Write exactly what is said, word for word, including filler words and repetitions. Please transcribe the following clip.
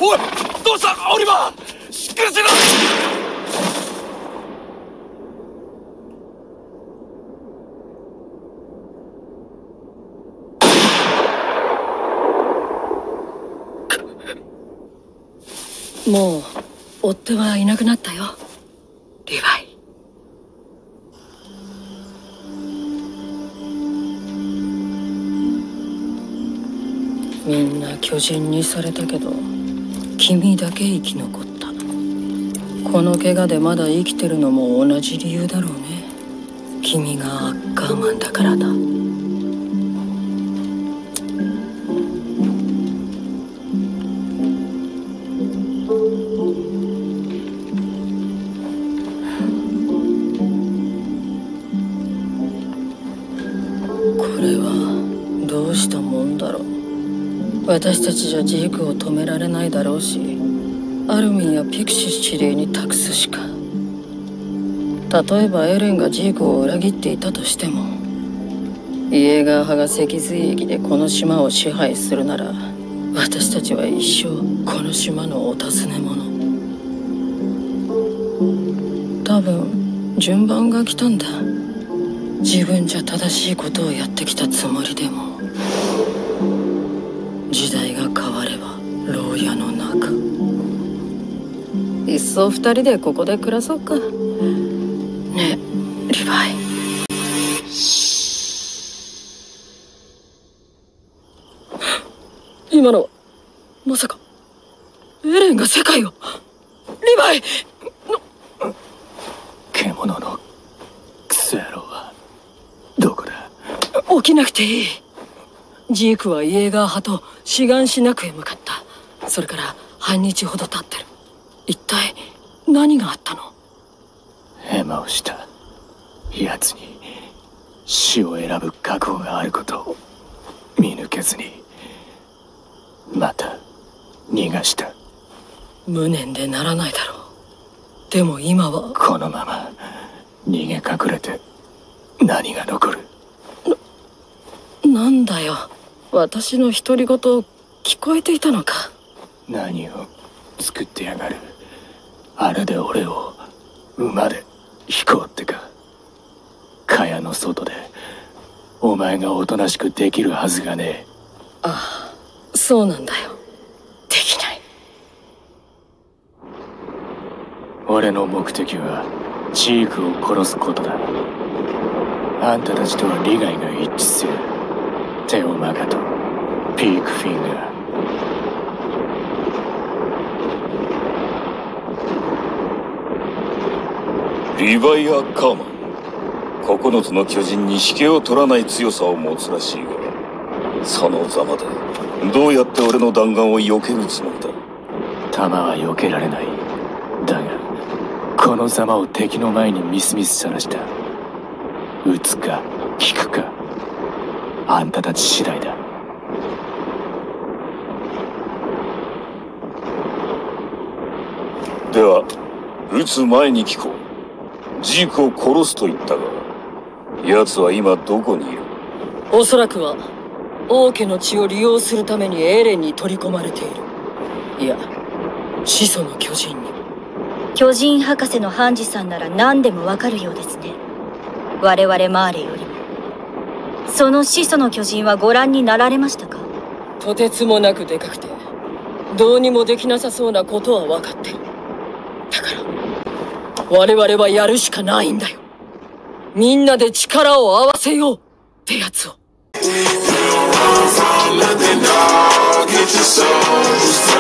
おい、どうしたオリバー、しっかりしろ。 もう追っ手はいなくなったよ、リヴァイ。みんな巨人にされたけど君だけ生き残った。この怪我でまだ生きてるのも同じ理由だろうね。君がアッカーマンだからだ。どうしたもんだろう。私たちじゃジークを止められないだろうし、アルミンやピクシス司令に託すしか。例えばエレンがジークを裏切っていたとしても、イエーガー派が脊髄液でこの島を支配するなら、私たちは一生この島のお尋ね者。多分順番が来たんだ。自分じゃ正しいことをやってきたつもりでも、時代が変われば牢屋の中。いっそ二人でここで暮らそうか。ねえリヴァイ。今のまさかエレンが世界を。リヴァイの獣のクソ野郎はどこだ。 起きなくていい。ジークはイエーガー派と志願しなくへ向かった。それから半日ほど経ってる。一体何があったの。 ヘマをした奴に死を選ぶ覚悟があることを見抜けずにまた逃がした。 無念でならないだろう。でも今はこのまま逃げ隠れて何が残る。 な、なんだよ、私の独り言聞こえていたのか。 何を作ってやがる。あれで俺を馬で引こうってか。蚊帳の外でお前がおとなしくできるはずがねえ。 ああ、そうなんだよ。できない。 俺の目的はジークを殺すことだ。あんたたちとは利害が一致する。テオマガとピークフィンガー。 リヴァイア・カーマン、九つの巨人に引けを取らない強さを持つらしいが、そのざまでどうやって俺の弾丸を避けるつもりだ。 弾は避けられない。だがこのざまを敵の前にみすみすさらした。撃つか引くか、あんたたち次第だ。 では撃つ前に聞こう。ジークを殺すと言ったが、奴は今どこにいる。 おそらくは王家の血を利用するためにエレンに取り込まれている。いや、始祖の巨人に。 巨人博士のハンジさんなら何でもわかるようですね。我々マーレよりも。その始祖の巨人はご覧になられましたか。 とてつもなくでかくてどうにもできなさそうなことは分かってる。だから我々はやるしかないんだよ。みんなで力を合わせようってやつを。